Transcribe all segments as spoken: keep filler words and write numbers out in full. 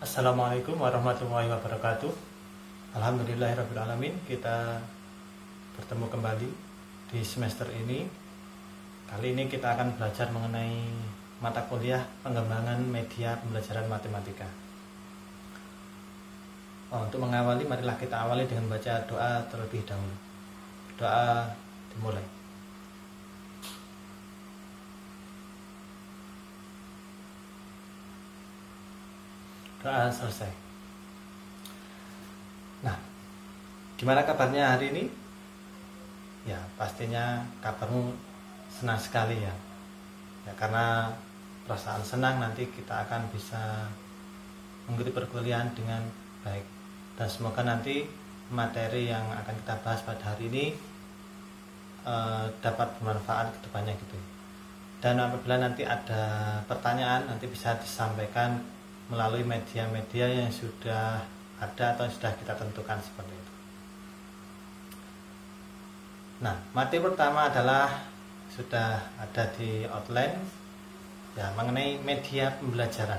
Assalamualaikum warahmatullahi wabarakatuh. Alhamdulillahirrahmanirrahim. Kita bertemu kembali di semester ini. Kali ini kita akan belajar mengenai mata kuliah pengembangan media pembelajaran matematika. Oh, untuk mengawali, marilah kita awali dengan baca doa terlebih dahulu. Doa dimulai. Doa selesai. Nah, gimana kabarnya hari ini? Ya, pastinya kabarmu senang sekali ya. Ya, karena perasaan senang nanti kita akan bisa mengikuti perkuliahan dengan baik. Dan semoga nanti materi yang akan kita bahas pada hari ini eh, dapat bermanfaat ke depannya gitu. Dan apabila nanti ada pertanyaan, nanti bisa disampaikan melalui media-media yang sudah ada atau sudah kita tentukan seperti itu. Nah, materi pertama adalah sudah ada di outline ya, mengenai media pembelajaran.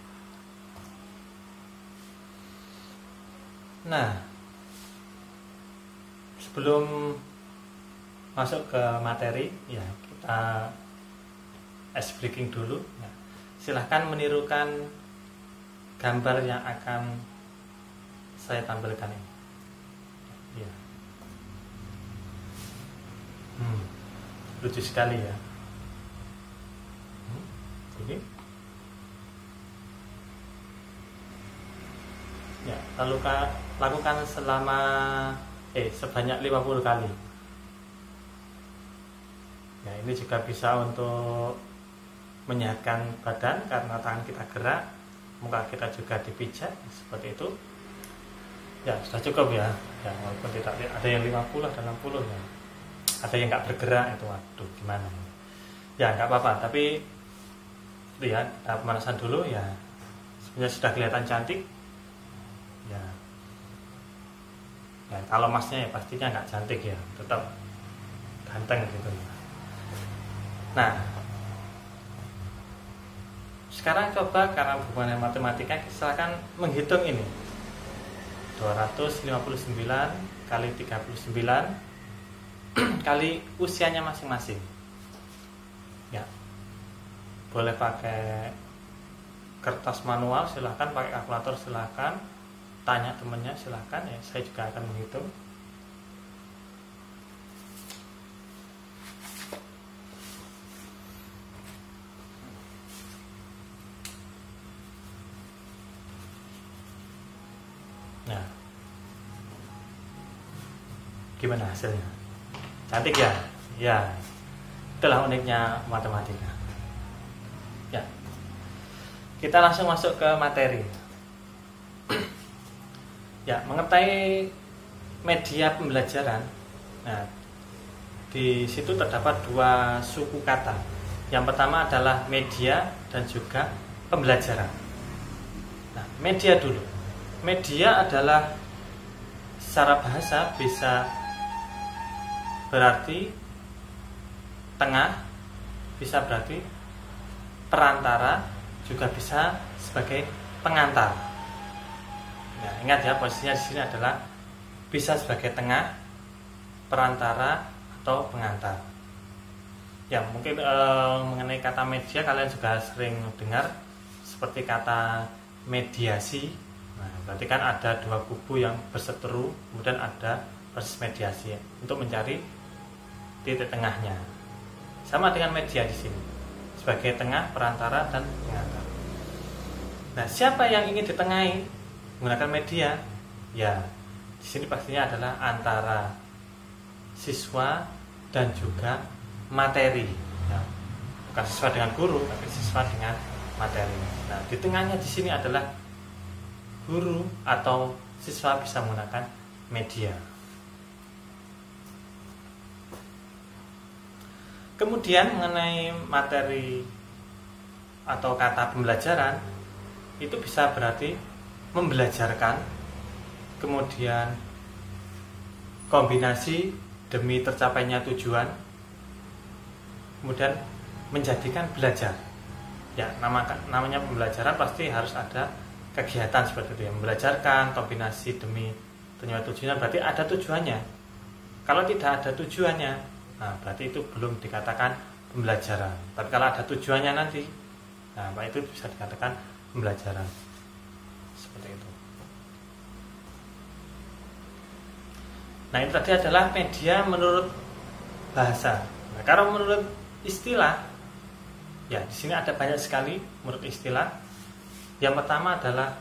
Nah, sebelum masuk ke materi ya, kita ice breaking dulu ya. Silahkan menirukan gambar yang akan saya tampilkan ini. Ya. Hmm, lucu sekali ya. Hmm, ini. Ya, lalu lakukan selama eh sebanyak lima puluh kali. Ya, ini juga bisa untuk menyehatkan badan karena tangan kita gerak, muka kita juga dipijat seperti itu. Ya, sudah cukup ya. Ya, walaupun tidak ada yang lima puluh dan enam puluh ya. Ada yang nggak bergerak itu, waduh gimana ini. Ya, nggak apa-apa, tapi lihat pemanasan dulu ya. Sebenarnya sudah kelihatan cantik. Ya. Ya, kalau masnya ya pastinya nggak cantik ya, tetap ganteng gitu. Nah, sekarang coba karena hubungan matematika, silakan menghitung ini. dua ratus lima puluh sembilan kali tiga puluh sembilan kali usianya masing-masing. Ya. Boleh pakai kertas manual silahkan, pakai kalkulator silahkan, tanya temannya silahkan ya, saya juga akan menghitung. Nah, gimana hasilnya? Cantik ya? Ya, itulah uniknya matematika. Ya, kita langsung masuk ke materi. Ya, mengetahui media pembelajaran. Nah, di situ terdapat dua suku kata. Yang pertama adalah media dan juga pembelajaran. Nah, media dulu. Media adalah secara bahasa bisa berarti tengah, bisa berarti perantara, juga bisa sebagai pengantar. Nah, ingat ya, posisinya di sini adalah bisa sebagai tengah, perantara, atau pengantar. Ya, mungkin e, mengenai kata media kalian juga sering dengar seperti kata mediasi. Nah, berarti kan ada dua kubu yang berseteru, kemudian ada proses mediasi untuk mencari titik tengahnya. Sama dengan media di sini, sebagai tengah, perantara, dan pengantar. Nah, siapa yang ingin ditengahi menggunakan media? Ya, di sini pastinya adalah antara siswa dan juga materi. Ya, bukan siswa dengan guru, tapi siswa dengan materi. Nah, di tengahnya di sini adalah guru atau siswa bisa menggunakan media. Kemudian mengenai materi atau kata pembelajaran, itu bisa berarti membelajarkan, kemudian kombinasi demi tercapainya tujuan, kemudian menjadikan belajar. Ya, nama, namanya pembelajaran pasti harus ada kegiatan seperti itu ya, membelajarkan kombinasi demi ternyata tujuannya, berarti ada tujuannya. Kalau tidak ada tujuannya, nah berarti itu belum dikatakan pembelajaran. Tapi kalau ada tujuannya nanti, nah itu bisa dikatakan pembelajaran. Seperti itu. Nah itu tadi adalah media menurut bahasa. Nah, kalau menurut istilah, ya di sini ada banyak sekali menurut istilah. Yang pertama adalah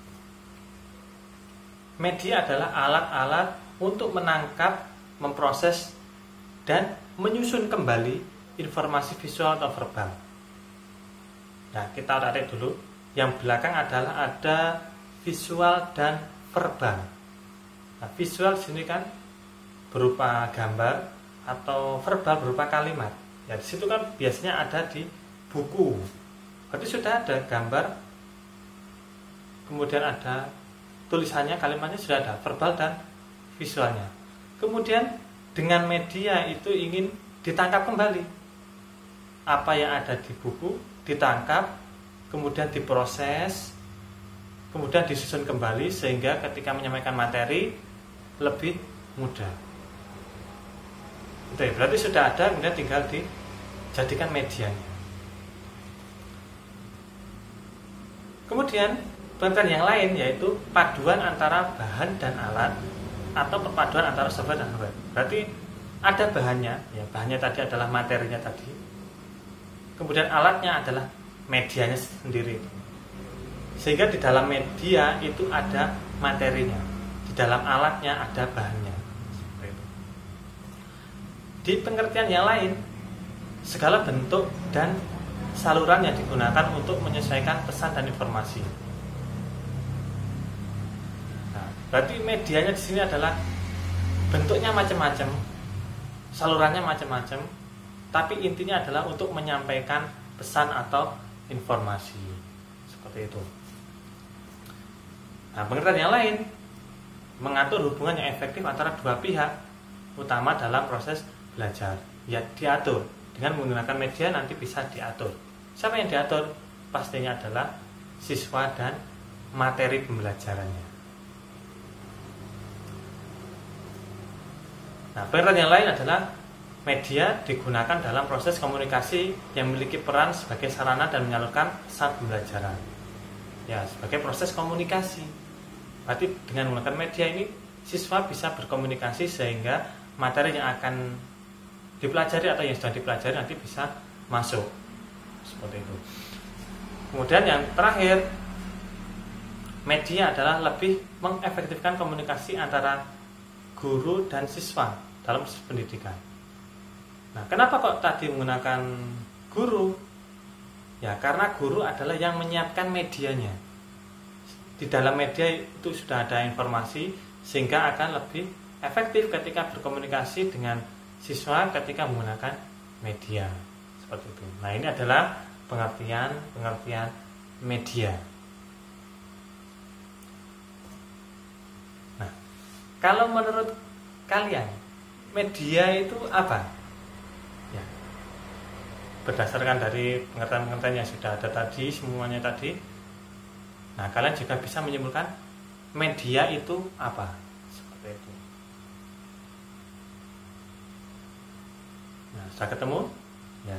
media adalah alat-alat untuk menangkap, memproses, dan menyusun kembali informasi visual atau verbal. Nah, kita tarik dulu. Yang belakang adalah ada visual dan verbal. Nah, visual di sini kan berupa gambar atau verbal berupa kalimat. Ya, di situ kan biasanya ada di buku. Berarti sudah ada gambar, kemudian ada tulisannya, kalimatnya sudah ada, verbal dan visualnya. Kemudian dengan media itu ingin ditangkap kembali. Apa yang ada di buku ditangkap, kemudian diproses, kemudian disusun kembali sehingga ketika menyampaikan materi lebih mudah. Itu ya, berarti sudah ada, kemudian tinggal dijadikan medianya. Kemudian pengertian yang lain yaitu paduan antara bahan dan alat atau perpaduan antara software dan hardware. Berarti ada bahannya, ya bahannya tadi adalah materinya tadi. Kemudian alatnya adalah medianya sendiri. Sehingga di dalam media itu ada materinya, di dalam alatnya ada bahannya. Seperti itu. Di pengertian yang lain, segala bentuk dan saluran yang digunakan untuk menyesuaikan pesan dan informasi. Nah, berarti medianya di sini adalah bentuknya macam-macam, salurannya macam-macam, tapi intinya adalah untuk menyampaikan pesan atau informasi. Seperti itu. Nah, pengertian yang lain mengatur hubungan yang efektif antara dua pihak, utama dalam proses belajar. Ya, diatur dengan menggunakan media nanti bisa diatur. Siapa yang diatur? Pastinya adalah siswa dan materi pembelajarannya. Nah, pengertian yang lain adalah media digunakan dalam proses komunikasi yang memiliki peran sebagai sarana dan menyalurkan pesan pembelajaran. Ya, sebagai proses komunikasi. Berarti dengan menggunakan media ini siswa bisa berkomunikasi sehingga materi yang akan dipelajari atau yang sudah dipelajari nanti bisa masuk. Seperti itu. Kemudian yang terakhir, media adalah lebih mengefektifkan komunikasi antara guru dan siswa dalam proses pendidikan. Nah, kenapa kok tadi menggunakan guru? Ya, karena guru adalah yang menyiapkan medianya. Di dalam media itu sudah ada informasi sehingga akan lebih efektif ketika berkomunikasi dengan siswa ketika menggunakan media. Seperti itu. Nah, ini adalah pengertian pengertian media. Nah, kalau menurut kalian media itu apa? Ya, berdasarkan dari pengertian-pengertian yang sudah ada tadi, semuanya tadi. Nah, kalian juga bisa menyimpulkan media itu apa? Seperti itu. Nah, sudah ketemu? Ya.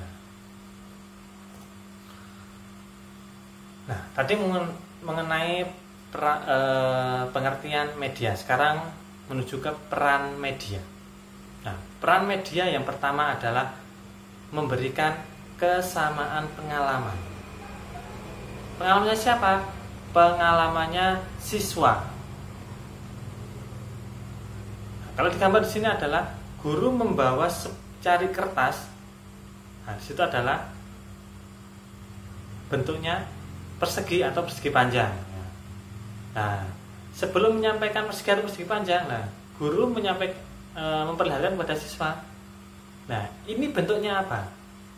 Nah, tadi mengenai pra, e, pengertian media. Sekarang menuju ke peran media. Nah, peran media yang pertama adalah memberikan kesamaan pengalaman. Pengalamannya siapa? Pengalamannya siswa. Nah, kalau digambar di sini adalah guru membawa secari kertas. Nah, di situ adalah bentuknya persegi atau persegi panjang. Nah, sebelum menyampaikan persegi atau persegi panjang, nah, guru menyampaikan e, memperlihatkan kepada siswa. Nah, ini bentuknya apa?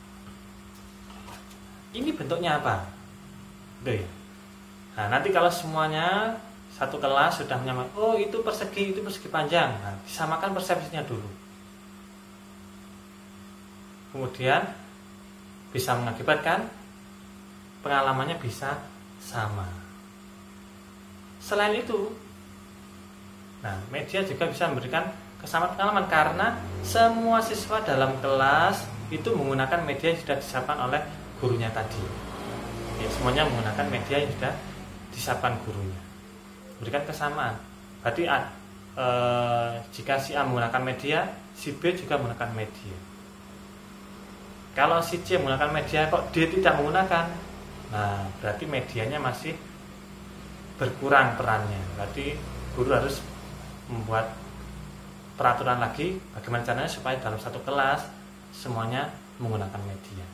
Ini bentuknya apa? Oke. Nah, nanti kalau semuanya satu kelas sudah menyampaikan, oh itu persegi, itu persegi panjang. Nah, disamakan persepsinya dulu. Kemudian bisa mengakibatkan pengalamannya bisa sama. Selain itu, nah media juga bisa memberikan kesamaan pengalaman karena semua siswa dalam kelas itu menggunakan media yang sudah disiapkan oleh gurunya tadi. Ya, semuanya menggunakan media yang sudah disiapkan gurunya. Berikan kesamaan. Berarti eh, jika si A menggunakan media, si B juga menggunakan media. Kalau si C menggunakan media kok D tidak menggunakan, nah berarti medianya masih berkurang perannya. Berarti guru harus membuat peraturan lagi bagaimana caranya supaya dalam satu kelas semuanya menggunakan media.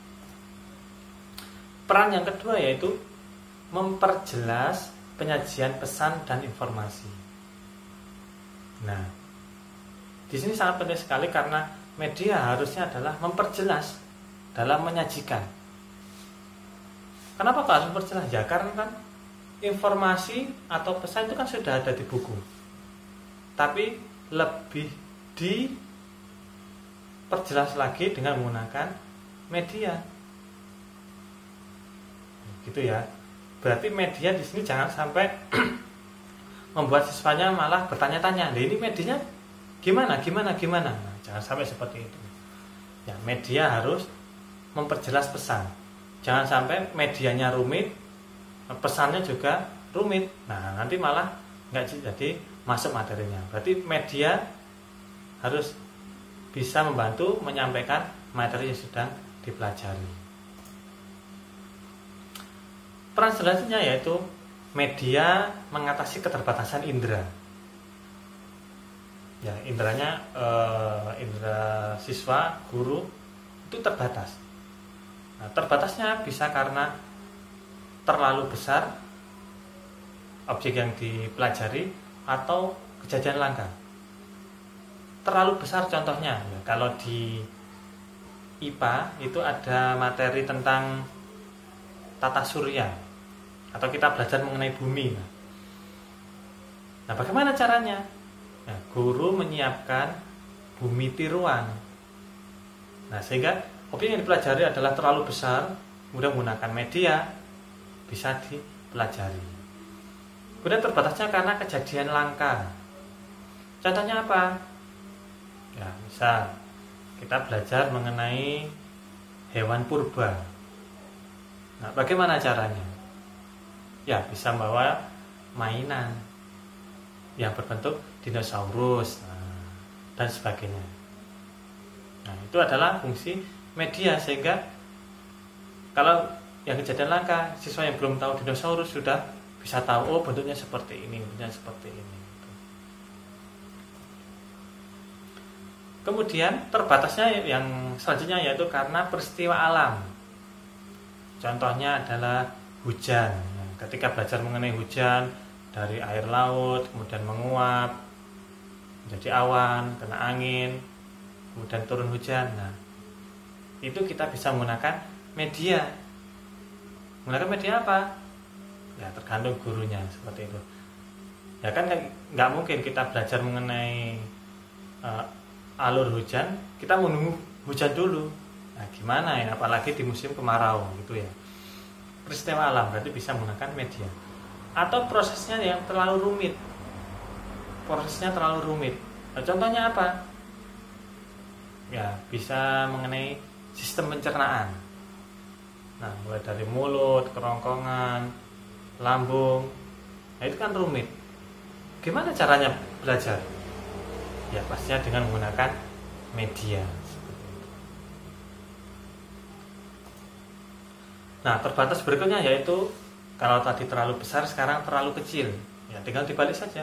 Peran yang kedua yaitu memperjelas penyajian pesan dan informasi. Nah, di sini sangat penting sekali karena media harusnya adalah memperjelas dalam menyajikan. Kenapa kok harus memperjelas? Ya karena kan informasi atau pesan itu kan sudah ada di buku, tapi lebih diperjelas lagi dengan menggunakan media, gitu ya. Berarti media di sini jangan sampai membuat siswanya malah bertanya-tanya, nah ini medianya gimana, gimana, gimana. Nah, jangan sampai seperti itu. Ya, media harus memperjelas pesan. Jangan sampai medianya rumit, pesannya juga rumit. Nah, nanti malah nggak jadi masuk materinya. Berarti media harus bisa membantu menyampaikan materi yang sedang dipelajari. Peran selanjutnya yaitu media mengatasi keterbatasan indera. Ya, inderanya eh, indera siswa, guru itu terbatas. Nah, terbatasnya bisa karena terlalu besar objek yang dipelajari atau kejadian langka. Terlalu besar contohnya, ya, kalau di I P A itu ada materi tentang tata surya atau kita belajar mengenai bumi. Nah, bagaimana caranya? Nah, guru menyiapkan bumi tiruan. Nah, sehingga objek yang dipelajari adalah terlalu besar, kemudian menggunakan media bisa dipelajari. Kemudian terbatasnya karena kejadian langka. Contohnya apa? Ya, misal kita belajar mengenai hewan purba. Nah, bagaimana caranya? Ya, bisa membawa mainan yang berbentuk dinosaurus, nah, dan sebagainya. Nah, itu adalah fungsi media, sehingga kalau yang kejadian langka, siswa yang belum tahu dinosaurus sudah bisa tahu, oh bentuknya seperti ini, bentuknya seperti ini. Kemudian terbatasnya yang selanjutnya yaitu karena peristiwa alam. Contohnya adalah hujan. Ketika belajar mengenai hujan, dari air laut kemudian menguap menjadi awan, kena angin, kemudian turun hujan. Nah, itu kita bisa menggunakan media. Menggunakan media apa? Ya, tergantung gurunya, seperti itu. Ya kan nggak mungkin kita belajar mengenai uh, alur hujan, kita menunggu hujan dulu. Nah, gimana ya, apalagi di musim kemarau gitu ya. Peristiwa alam berarti bisa menggunakan media. Atau prosesnya yang terlalu rumit. Prosesnya terlalu rumit. Nah, contohnya apa? Ya, bisa mengenai sistem pencernaan. Nah, mulai dari mulut, kerongkongan, lambung. Nah, itu kan rumit. Gimana caranya belajar? Ya, pastinya dengan menggunakan media. Nah, terbatas berikutnya yaitu kalau tadi terlalu besar, sekarang terlalu kecil. Ya, tinggal dibalik saja.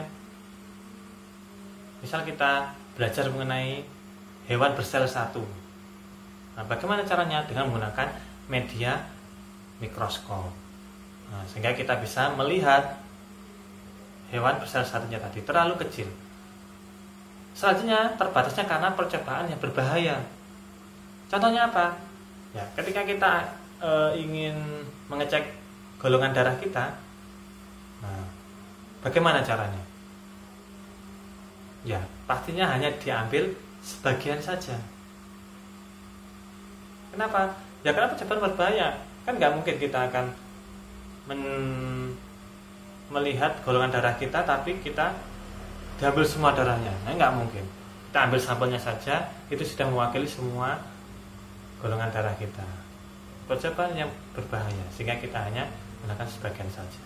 Misal kita belajar mengenai hewan bersel satu. Nah, bagaimana caranya? Dengan menggunakan media mikroskop. Nah, sehingga kita bisa melihat hewan bersel satunya tadi terlalu kecil. Selanjutnya terbatasnya karena percobaan yang berbahaya. Contohnya apa? Ya, ketika kita e, ingin mengecek golongan darah kita, nah, bagaimana caranya? Ya, pastinya hanya diambil sebagian saja. Kenapa? Ya karena percobaan berbahaya. Kan nggak mungkin kita akan men melihat golongan darah kita tapi kita diambil semua darahnya. Nah, nggak mungkin. Kita ambil sampelnya saja, itu sudah mewakili semua golongan darah kita. Percobaan yang berbahaya, sehingga kita hanya menggunakan sebagian saja.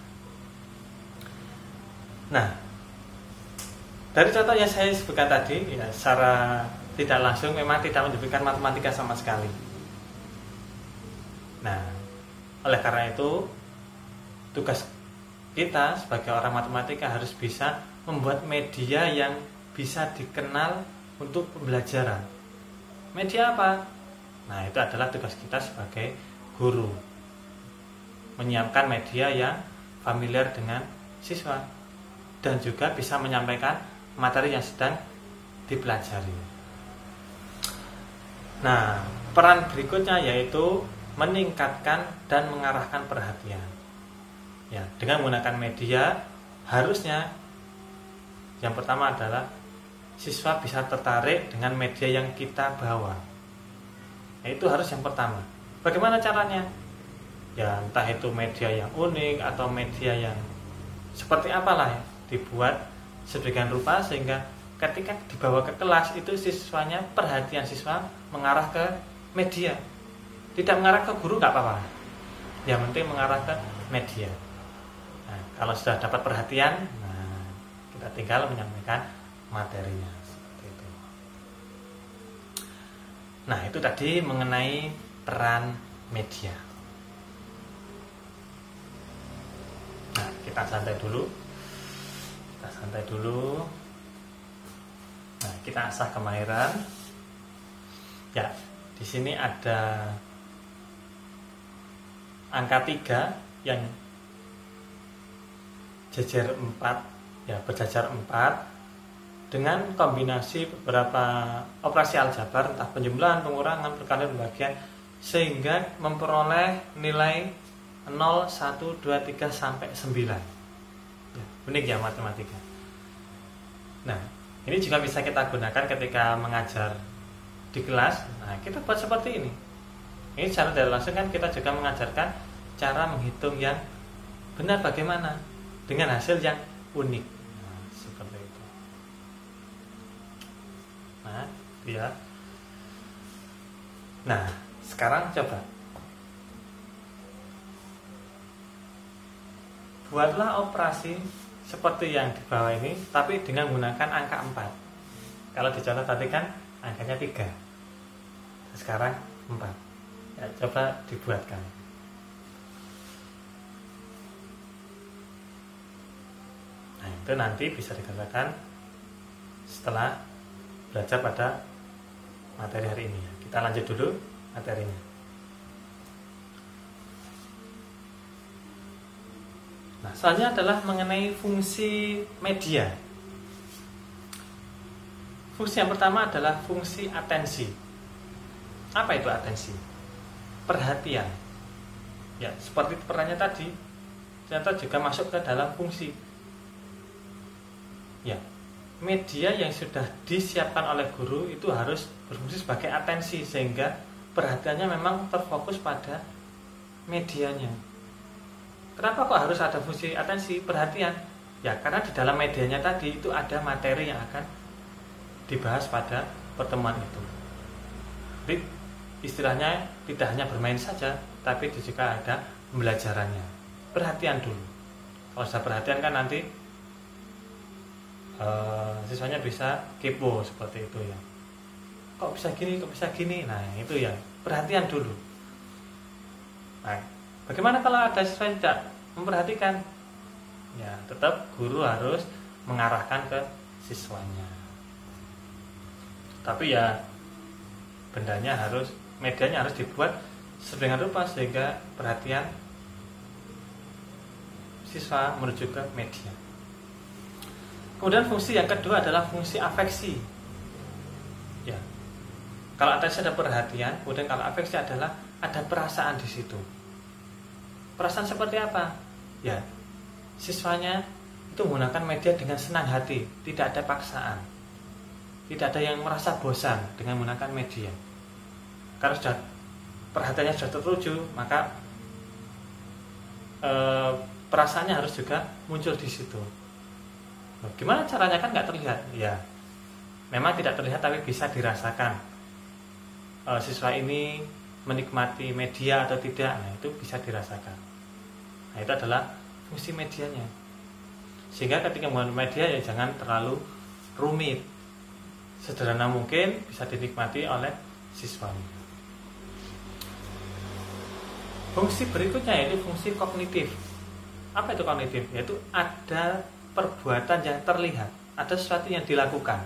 Nah, dari contoh yang saya sebutkan tadi, ya, secara tidak langsung memang tidak menyebutkan matematika sama sekali. Nah, oleh karena itu, tugas kita sebagai orang matematika harus bisa membuat media yang bisa dikenal untuk pembelajaran. Media apa? Nah, itu adalah tugas kita sebagai guru, menyiapkan media yang familiar dengan siswa dan juga bisa menyampaikan materi yang sedang dipelajari. Nah, peran berikutnya yaitu meningkatkan dan mengarahkan perhatian. Ya, dengan menggunakan media, harusnya yang pertama adalah siswa bisa tertarik dengan media yang kita bawa. Nah, itu harus yang pertama. Bagaimana caranya? Ya, entah itu media yang unik atau media yang seperti apalah ya, dibuat sedemikian rupa sehingga ketika dibawa ke kelas itu siswanya, perhatian siswa mengarah ke media. Tidak mengarah ke guru nggak apa-apa. Yang penting mengarah ke media. Nah, kalau sudah dapat perhatian, nah, kita tinggal menyampaikan materinya seperti itu. Nah, itu tadi mengenai peran media. Nah, kita santai dulu. Kita santai dulu. Nah, kita asah kemahiran. Ya, di sini ada angka tiga yang jajar empat, ya, berjajar empat dengan kombinasi beberapa operasi aljabar, entah penjumlahan, pengurangan, perkalian, pembagian, sehingga memperoleh nilai nol, satu, dua, tiga sampai sembilan. Ya, unik ya matematika. Nah, ini juga bisa kita gunakan ketika mengajar di kelas. Nah, kita buat seperti ini. Ini secara tidak langsung kan kita juga mengajarkan cara menghitung yang benar bagaimana dengan hasil yang unik. Nah, seperti itu. Nah, ya. Nah, sekarang coba buatlah operasi seperti yang di bawah ini, tapi dengan menggunakan angka empat. Kalau dicontoh tadi kan angkanya tiga, sekarang empat. Ya, coba dibuatkan. Nah, itu nanti bisa dikatakan setelah belajar pada materi hari ini. Kita lanjut dulu materinya. Nah, selanjutnya adalah mengenai fungsi media. Fungsi yang pertama adalah fungsi atensi. Apa itu atensi? Perhatian. Ya, seperti perannya tadi, ternyata juga masuk ke dalam fungsi. Ya, media yang sudah disiapkan oleh guru itu harus berfungsi sebagai atensi sehingga perhatiannya memang terfokus pada medianya. Kenapa kok harus ada fungsi atensi, perhatian? Ya, karena di dalam medianya tadi itu ada materi yang akan dibahas pada pertemuan itu. Jadi istilahnya tidak hanya bermain saja, tapi juga ada pembelajarannya. Perhatian dulu. Kalau sudah perhatian kan nanti uh, siswanya bisa kepo seperti itu ya. Kok bisa gini, kok bisa gini? Nah, itu ya, perhatian dulu. Nah, bagaimana kalau ada siswa yang tidak memperhatikan? Ya, tetap guru harus mengarahkan ke siswanya. Tapi ya, bendanya harus, medianya harus dibuat sedemikian rupa sehingga perhatian siswa menuju ke media. Kemudian fungsi yang kedua adalah fungsi afeksi. Ya, kalau atensi ada perhatian, kemudian kalau afeksi adalah ada perasaan di situ. Perasaan seperti apa? Ya, siswanya itu menggunakan media dengan senang hati, tidak ada paksaan, tidak ada yang merasa bosan dengan menggunakan media. Kalau sudah perhatiannya sudah tertuju, maka eh, perasaannya harus juga muncul di situ. Loh, gimana caranya, kan nggak terlihat? Ya, memang tidak terlihat tapi bisa dirasakan. E, siswa ini menikmati media atau tidak, nah itu bisa dirasakan. Nah itu adalah fungsi medianya. Sehingga ketika menggunakan media ya jangan terlalu rumit, sederhana mungkin bisa dinikmati oleh siswanya. Fungsi berikutnya yaitu fungsi kognitif. Apa itu kognitif? Yaitu ada perbuatan yang terlihat, ada sesuatu yang dilakukan.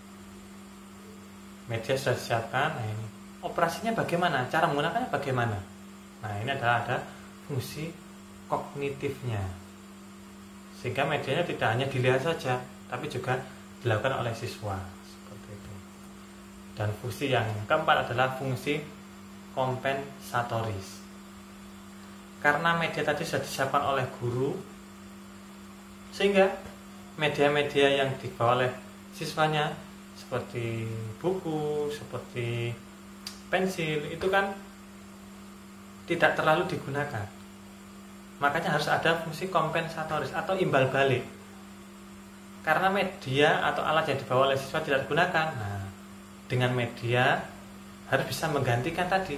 Media sudah disiapkan, nah ini operasinya bagaimana, cara menggunakannya bagaimana. Nah ini adalah ada fungsi kognitifnya, sehingga medianya tidak hanya dilihat saja tapi juga dilakukan oleh siswa, seperti itu. Dan fungsi yang keempat adalah fungsi kompensatoris. Karena media tadi sudah disiapkan oleh guru, sehingga media-media yang dibawa oleh siswanya seperti buku, seperti pensil, itu kan tidak terlalu digunakan. Makanya harus ada fungsi kompensatoris atau imbal balik. Karena media atau alat yang dibawa oleh siswa tidak digunakan, nah dengan media harus bisa menggantikan tadi.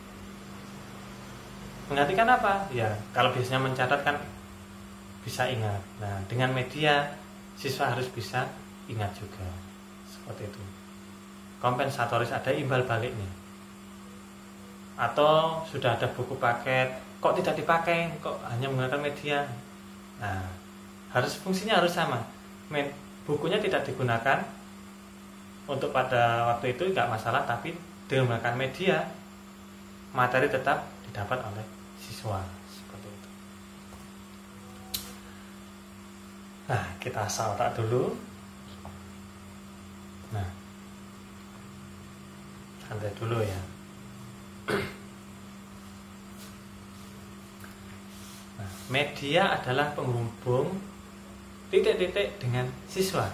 Menggantikan apa? Ya, kalau biasanya mencatat kan bisa ingat. Nah, dengan media siswa harus bisa ingat juga. Seperti itu. Kompensatoris, ada imbal baliknya. Atau sudah ada buku paket, kok tidak dipakai, kok hanya menggunakan media. Nah, harus fungsinya harus sama. Bukunya tidak digunakan untuk pada waktu itu nggak masalah, tapi dengan menggunakan media materi tetap didapat oleh siswa, seperti itu. Nah, kita salta dulu. Nah, santai dulu ya. Nah, media adalah penghubung titik-titik dengan siswa.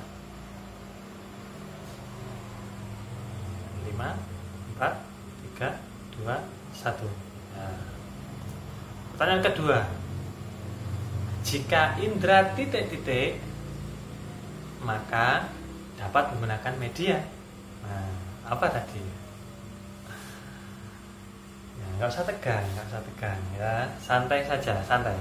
lima, empat, tiga, dua, satu. Nah, pertanyaan kedua, jika indera titik-titik maka dapat menggunakan media. Nah, apa tadi? Ya, nggak usah tegang, nggak usah tegang ya, santai saja, santai.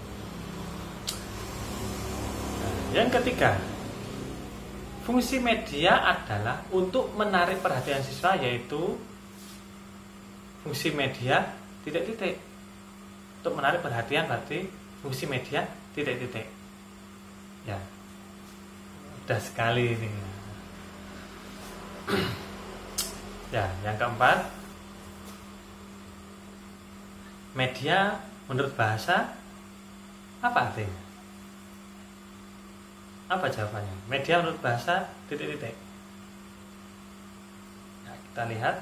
Nah, yang ketiga, fungsi media adalah untuk menarik perhatian siswa, yaitu fungsi media titik-titik. Untuk menarik perhatian berarti fungsi media titik-titik. Ya, mudah sekali ini. Ya, yang keempat, media menurut bahasa apa artinya? Apa jawabannya? Media menurut bahasa titik-titik. Nah, kita lihat.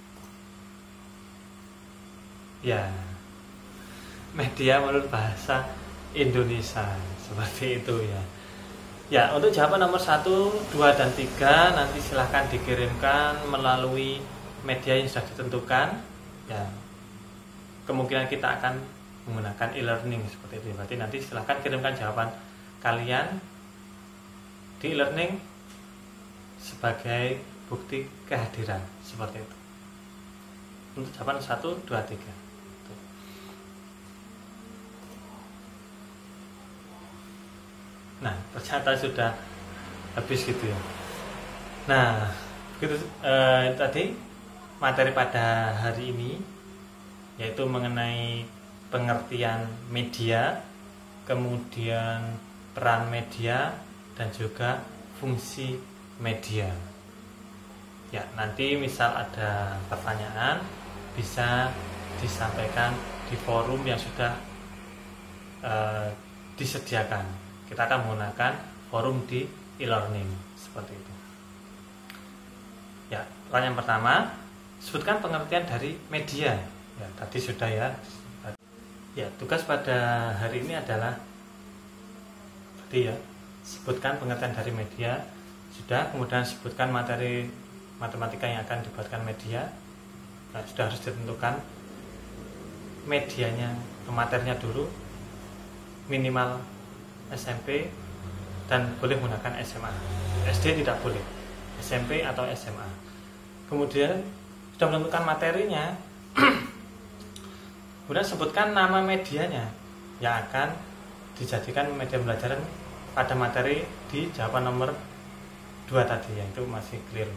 Ya, media menurut bahasa Indonesia, seperti itu ya. Ya, untuk jawaban nomor satu, dua, dan tiga nanti silahkan dikirimkan melalui media yang sudah ditentukan. Ya, kemungkinan kita akan menggunakan e-learning seperti itu. Berarti nanti silahkan kirimkan jawaban kalian di e-learning sebagai bukti kehadiran, seperti itu. Untuk jawaban satu, dua, tiga. Nah, ternyata sudah habis gitu ya. Nah, begitu eh, tadi materi pada hari ini, yaitu mengenai pengertian media, kemudian peran media, dan juga fungsi media. Ya, nanti misal ada pertanyaan bisa disampaikan di forum yang sudah eh, disediakan. Kita akan menggunakan forum di e-learning, seperti itu. Ya, pertanyaan pertama, sebutkan pengertian dari media. Ya, tadi sudah ya. Ya, tugas pada hari ini adalah tadi ya, sebutkan pengertian dari media. Sudah, kemudian sebutkan materi matematika yang akan dibuatkan media. Nah, sudah harus ditentukan medianya, materinya dulu. minimal S M P dan boleh menggunakan S M A. S D tidak boleh, S M P atau S M A. Kemudian sudah menentukan materinya, kemudian sebutkan nama medianya yang akan dijadikan media pembelajaran pada materi di jawaban nomor dua tadi, yang itu masih clear.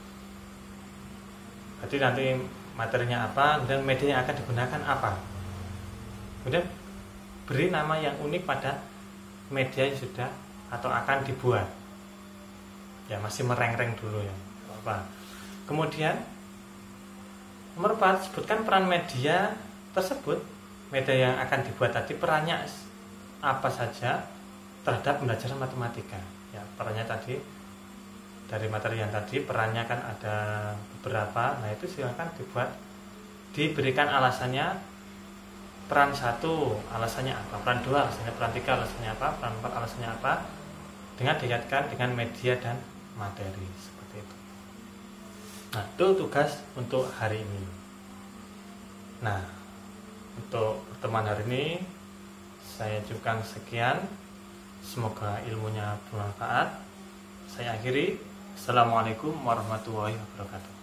Berarti nanti materinya apa dan media yang akan digunakan apa. Kemudian beri nama yang unik pada media yang sudah atau akan dibuat. Ya, masih mereng-reng dulu ya, apa. Kemudian nomor empat, sebutkan peran media tersebut. Media yang akan dibuat tadi perannya apa saja terhadap pembelajaran matematika. Ya, perannya tadi dari materi yang tadi perannya kan ada beberapa. Nah, itu silakan dibuat, diberikan alasannya. Peran satu alasannya apa, peran dua alasannya, peran tiga alasannya apa, peran empat alasannya apa, dengan dikaitkan dengan media dan materi seperti itu. Nah, itu tugas untuk hari ini. Nah, untuk pertemuan hari ini saya cukupkan sekian. Semoga ilmunya bermanfaat. Saya akhiri. Assalamualaikum warahmatullahi wabarakatuh.